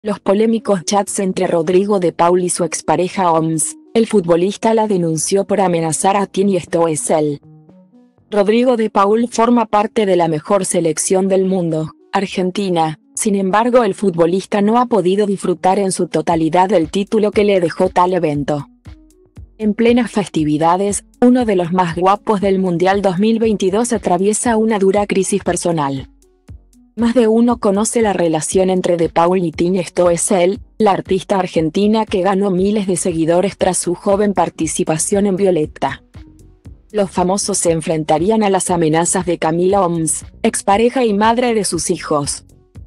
Los polémicos chats entre Rodrigo de Paul y su expareja Homs. El futbolista la denunció por amenazar a Tini Stoessel. Rodrigo de Paul forma parte de la mejor selección del mundo, Argentina. Sin embargo, el futbolista no ha podido disfrutar en su totalidad del título que le dejó tal evento. En plenas festividades, uno de los más guapos del Mundial 2022 atraviesa una dura crisis personal. Más de uno conoce la relación entre De Paul y Tini Stoessel, la artista argentina que ganó miles de seguidores tras su joven participación en Violeta. Los famosos se enfrentarían a las amenazas de Camila Homs, expareja y madre de sus hijos.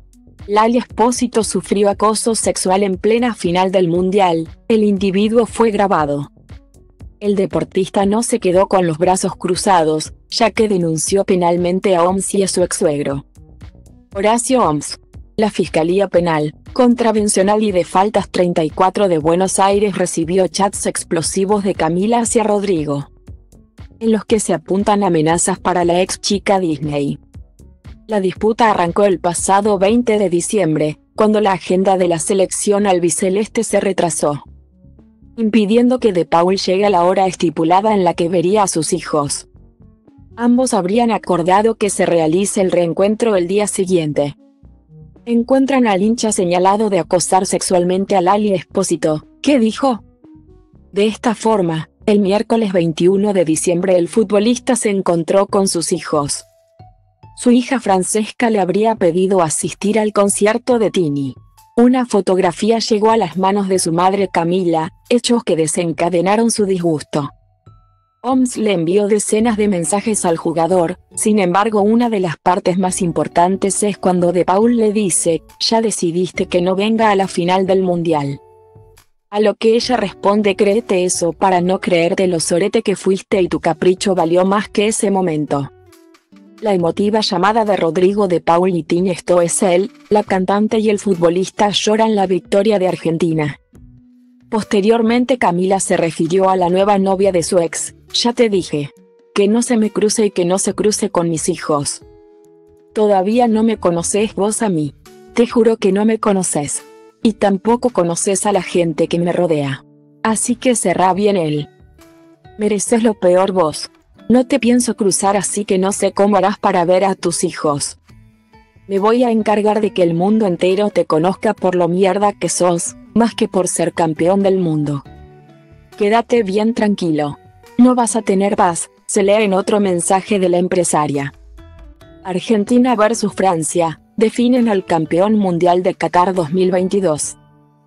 Lali Espósito sufrió acoso sexual en plena final del Mundial. El individuo fue grabado. El deportista no se quedó con los brazos cruzados, ya que denunció penalmente a Homs y a su ex-suegro. Horacio Homs. La Fiscalía Penal, Contravencional y de Faltas 34 de Buenos Aires recibió chats explosivos de Camila hacia Rodrigo, en los que se apuntan amenazas para la ex chica Disney. La disputa arrancó el pasado 20 de diciembre, cuando la agenda de la selección albiceleste se retrasó, impidiendo que De Paul llegue a la hora estipulada en la que vería a sus hijos. Ambos habrían acordado que se realice el reencuentro el día siguiente. Encuentran al hincha señalado de acosar sexualmente a Lali Espósito, que dijo: de esta forma, el miércoles 21 de diciembre el futbolista se encontró con sus hijos. Su hija Francesca le habría pedido asistir al concierto de Tini. Una fotografía llegó a las manos de su madre Camila, hechos que desencadenaron su disgusto. Homs le envió decenas de mensajes al jugador. Sin embargo, una de las partes más importantes es cuando De Paul le dice: ya decidiste que no venga a la final del Mundial. A lo que ella responde: créete eso para no creerte lo sorete que fuiste y tu capricho valió más que ese momento. La emotiva llamada de Rodrigo de Paul y Tini Stoessel, la cantante y el futbolista lloran la victoria de Argentina. Posteriormente Camila se refirió a la nueva novia de su ex: ya te dije, que no se me cruce y que no se cruce con mis hijos. Todavía no me conoces vos a mí. Te juro que no me conoces. Y tampoco conoces a la gente que me rodea. Así que cerrá bien él. Mereces lo peor vos. No te pienso cruzar, así que no sé cómo harás para ver a tus hijos. Me voy a encargar de que el mundo entero te conozca por lo mierda que sos, más que por ser campeón del mundo. Quédate bien tranquilo. No vas a tener paz, se lee en otro mensaje de la empresaria. Argentina vs Francia, definen al campeón mundial de Qatar 2022.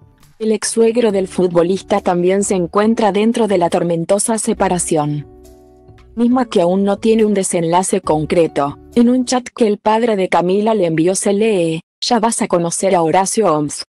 El ex-suegro del futbolista también se encuentra dentro de la tormentosa separación, misma que aún no tiene un desenlace concreto. En un chat que el padre de Camila le envió se lee: ya vas a conocer a Horacio Homs.